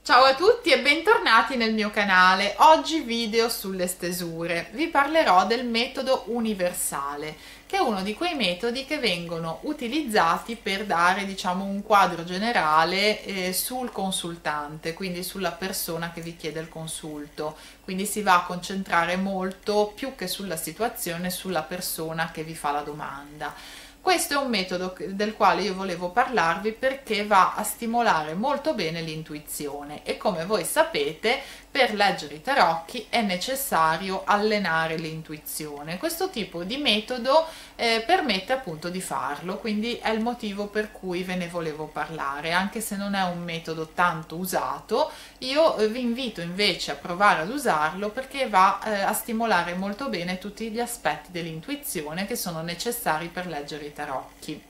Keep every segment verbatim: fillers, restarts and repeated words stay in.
Ciao a tutti e bentornati nel mio canale. Oggi video sulle stesure. Vi parlerò del metodo universale, che è uno di quei metodi che vengono utilizzati per dare, diciamo, un quadro generale eh, sul consultante, quindi sulla persona che vi chiede il consulto. Quindi si va a concentrare molto più che sulla situazione, sulla persona che vi fa la domanda. Questo è un metodo del quale io volevo parlarvi perché va a stimolare molto bene l'intuizione e, come voi sapete, per leggere i tarocchi è necessario allenare l'intuizione. Questo tipo di metodo eh, permette appunto di farlo, quindi è il motivo per cui ve ne volevo parlare. Anche se non è un metodo tanto usato, io vi invito invece a provare ad usarlo perché va eh, a stimolare molto bene tutti gli aspetti dell'intuizione che sono necessari per leggere i tarocchi.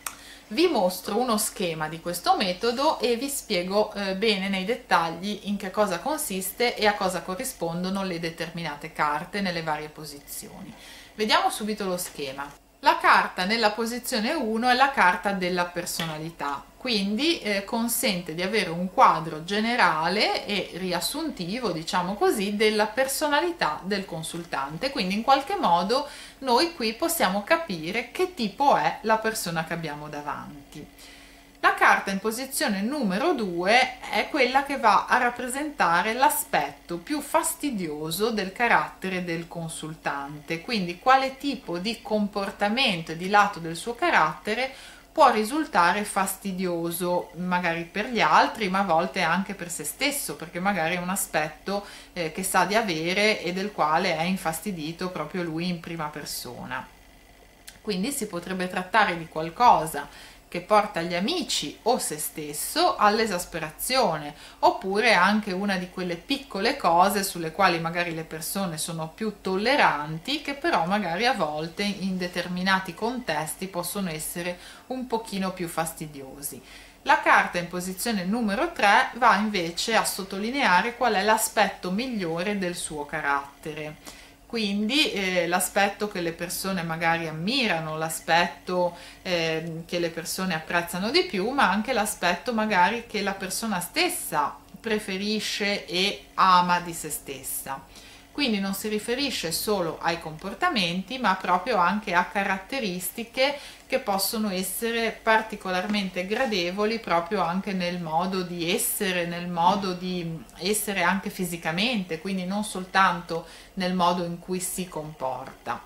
Vi mostro uno schema di questo metodo e vi spiego eh, bene nei dettagli in che cosa consiste e a cosa corrispondono le determinate carte nelle varie posizioni. Vediamo subito lo schema. La carta nella posizione uno è la carta della personalità, quindi eh, consente di avere un quadro generale e riassuntivo, diciamo così, della personalità del consultante. Quindi in qualche modo noi qui possiamo capire che tipo è la persona che abbiamo davanti. La carta in posizione numero due è quella che va a rappresentare l'aspetto più fastidioso del carattere del consultante, quindi quale tipo di comportamento e di lato del suo carattere può risultare fastidioso magari per gli altri, ma a volte anche per se stesso, perché magari è un aspetto eh, che sa di avere e del quale è infastidito proprio lui in prima persona. Quindi si potrebbe trattare di qualcosa che porta gli amici o se stesso all'esasperazione, oppure anche una di quelle piccole cose sulle quali magari le persone sono più tolleranti, che però magari a volte in determinati contesti possono essere un pochino più fastidiosi. La carta in posizione numero tre va invece a sottolineare qual è l'aspetto migliore del suo carattere. Quindi eh, l'aspetto che le persone magari ammirano, l'aspetto eh, che le persone apprezzano di più, ma anche l'aspetto magari che la persona stessa preferisce e ama di se stessa. Quindi non si riferisce solo ai comportamenti, ma proprio anche a caratteristiche che possono essere particolarmente gradevoli proprio anche nel modo di essere, nel modo di essere anche fisicamente, quindi non soltanto nel modo in cui si comporta.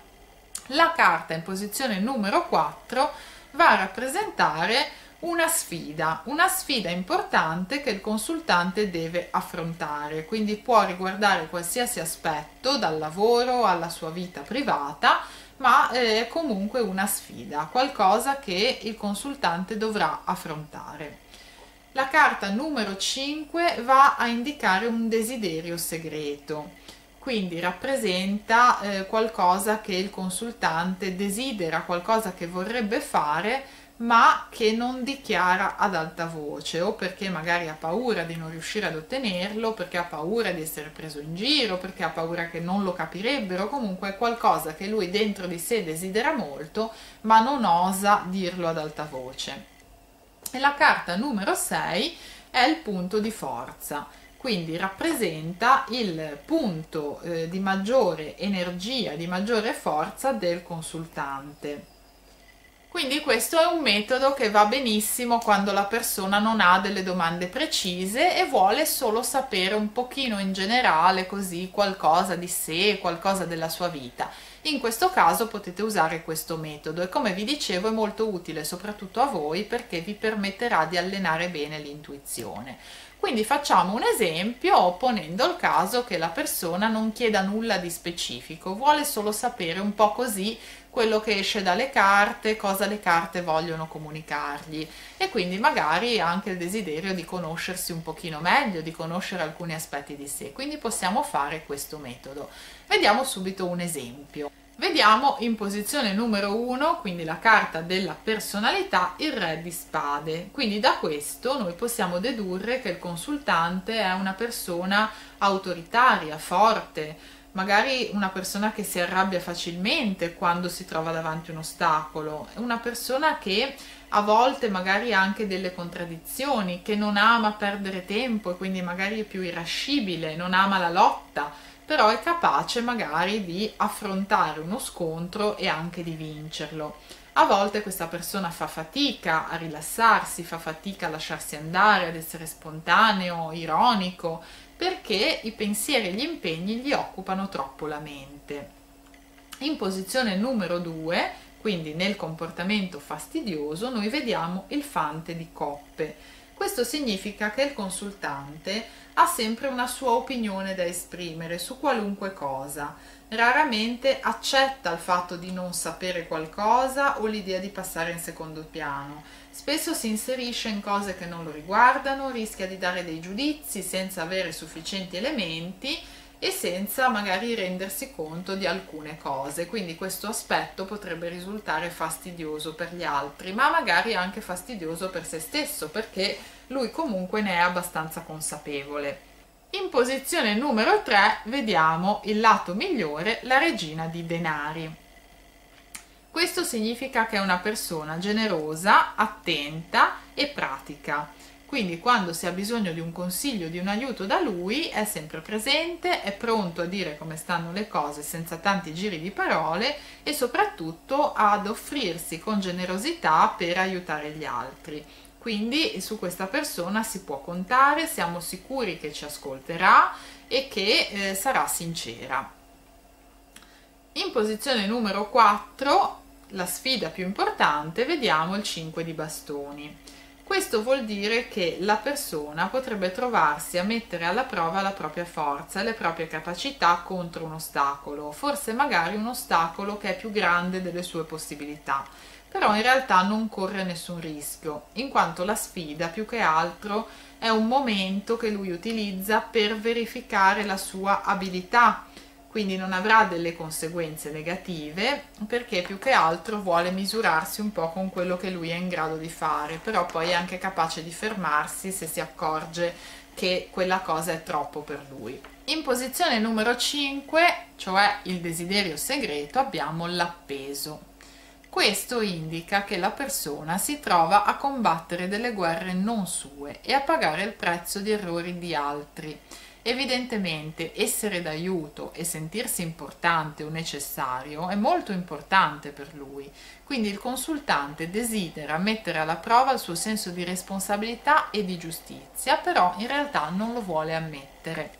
La carta in posizione numero quattro va a rappresentare una sfida, una sfida importante che il consultante deve affrontare, quindi può riguardare qualsiasi aspetto, dal lavoro alla sua vita privata, ma è comunque una sfida, qualcosa che il consultante dovrà affrontare. La carta numero cinque va a indicare un desiderio segreto, quindi rappresenta eh, qualcosa che il consultante desidera, qualcosa che vorrebbe fare, ma che non dichiara ad alta voce, o perché magari ha paura di non riuscire ad ottenerlo, perché ha paura di essere preso in giro, perché ha paura che non lo capirebbero. Comunque è qualcosa che lui dentro di sé desidera molto, ma non osa dirlo ad alta voce. E la carta numero sei è il punto di forza, quindi rappresenta il punto eh, di maggiore energia, di maggiore forza del consultante. Quindi questo è un metodo che va benissimo quando la persona non ha delle domande precise e vuole solo sapere un pochino in generale, così, qualcosa di sé, qualcosa della sua vita. In questo caso potete usare questo metodo e, come vi dicevo, è molto utile soprattutto a voi perché vi permetterà di allenare bene l'intuizione. Quindi facciamo un esempio ponendo il caso che la persona non chieda nulla di specifico, vuole solo sapere un po' così quello che esce dalle carte, cosa le carte vogliono comunicargli, e quindi magari anche il desiderio di conoscersi un pochino meglio, di conoscere alcuni aspetti di sé. Quindi possiamo fare questo metodo. Vediamo subito un esempio. Vediamo in posizione numero uno, quindi la carta della personalità, il re di spade. Quindi da questo noi possiamo dedurre che il consultante è una persona autoritaria, forte, magari una persona che si arrabbia facilmente quando si trova davanti a un ostacolo, è una persona che a volte magari anche delle contraddizioni, che non ama perdere tempo e quindi magari è più irascibile, non ama la lotta, però è capace magari di affrontare uno scontro e anche di vincerlo. A volte questa persona fa fatica a rilassarsi, fa fatica a lasciarsi andare, ad essere spontaneo, ironico, perché i pensieri e gli impegni gli occupano troppo la mente. In posizione numero due, quindi nel comportamento fastidioso, noi vediamo il fante di coppe. Questo significa che il consultante ha sempre una sua opinione da esprimere su qualunque cosa. Raramente accetta il fatto di non sapere qualcosa o l'idea di passare in secondo piano. Spesso si inserisce in cose che non lo riguardano, rischia di dare dei giudizi senza avere sufficienti elementi e senza magari rendersi conto di alcune cose, quindi questo aspetto potrebbe risultare fastidioso per gli altri, ma magari anche fastidioso per se stesso, perché lui comunque ne è abbastanza consapevole. In posizione numero tre vediamo il lato migliore, la regina di denari. Questo significa che è una persona generosa, attenta e pratica. Quindi quando si ha bisogno di un consiglio, di un aiuto da lui, è sempre presente, è pronto a dire come stanno le cose senza tanti giri di parole e soprattutto ad offrirsi con generosità per aiutare gli altri. Quindi su questa persona si può contare, siamo sicuri che ci ascolterà e che eh, sarà sincera. In posizione numero quattro, la sfida più importante, vediamo il cinque di bastoni. Questo vuol dire che la persona potrebbe trovarsi a mettere alla prova la propria forza e le proprie capacità contro un ostacolo, forse magari un ostacolo che è più grande delle sue possibilità, però in realtà non corre nessun rischio, in quanto la sfida più che altro è un momento che lui utilizza per verificare la sua abilità, quindi non avrà delle conseguenze negative perché più che altro vuole misurarsi un po' con quello che lui è in grado di fare, però poi è anche capace di fermarsi se si accorge che quella cosa è troppo per lui. In posizione numero cinque, cioè il desiderio segreto, abbiamo l'appeso. Questo indica che la persona si trova a combattere delle guerre non sue e a pagare il prezzo di errori di altri. Evidentemente essere d'aiuto e sentirsi importante o necessario è molto importante per lui, quindi il consultante desidera mettere alla prova il suo senso di responsabilità e di giustizia, però in realtà non lo vuole ammettere.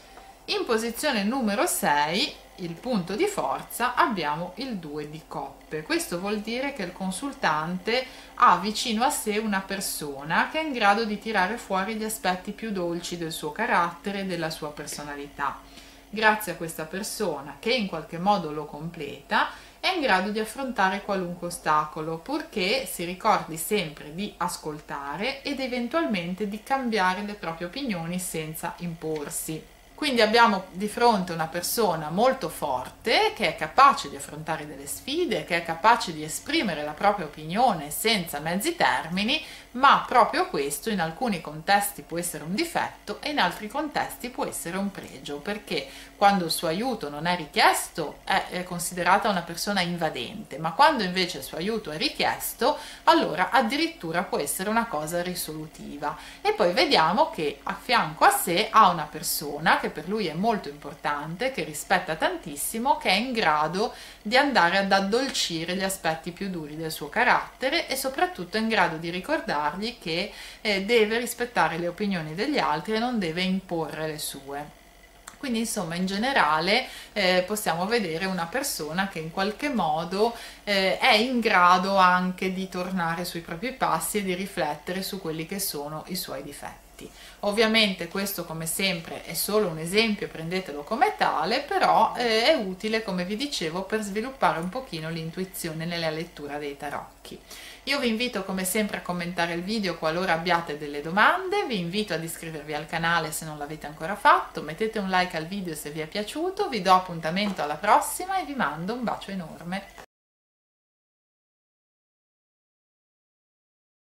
In posizione numero sei, il punto di forza, abbiamo il due di coppe. Questo vuol dire che il consultante ha vicino a sé una persona che è in grado di tirare fuori gli aspetti più dolci del suo carattere e della sua personalità. Grazie a questa persona, che in qualche modo lo completa, è in grado di affrontare qualunque ostacolo, purché si ricordi sempre di ascoltare ed eventualmente di cambiare le proprie opinioni senza imporsi. Quindi abbiamo di fronte una persona molto forte che è capace di affrontare delle sfide, che è capace di esprimere la propria opinione senza mezzi termini, ma proprio questo in alcuni contesti può essere un difetto e in altri contesti può essere un pregio, perché quando il suo aiuto non è richiesto è considerata una persona invadente, ma quando invece il suo aiuto è richiesto, allora addirittura può essere una cosa risolutiva. E poi vediamo che a fianco a sé ha una persona che per lui è molto importante, che rispetta tantissimo, che è in grado di andare ad addolcire gli aspetti più duri del suo carattere e soprattutto è in grado di ricordargli che eh, deve rispettare le opinioni degli altri e non deve imporre le sue. Quindi insomma in generale eh, possiamo vedere una persona che in qualche modo eh, è in grado anche di tornare sui propri passi e di riflettere su quelli che sono i suoi difetti. Ovviamente questo come sempre è solo un esempio, prendetelo come tale, però eh, è utile, come vi dicevo, per sviluppare un pochino l'intuizione nella lettura dei tarocchi. Io vi invito come sempre a commentare il video qualora abbiate delle domande, vi invito ad iscrivervi al canale se non l'avete ancora fatto, mettete un like al video se vi è piaciuto, vi do appuntamento alla prossima e vi mando un bacio enorme.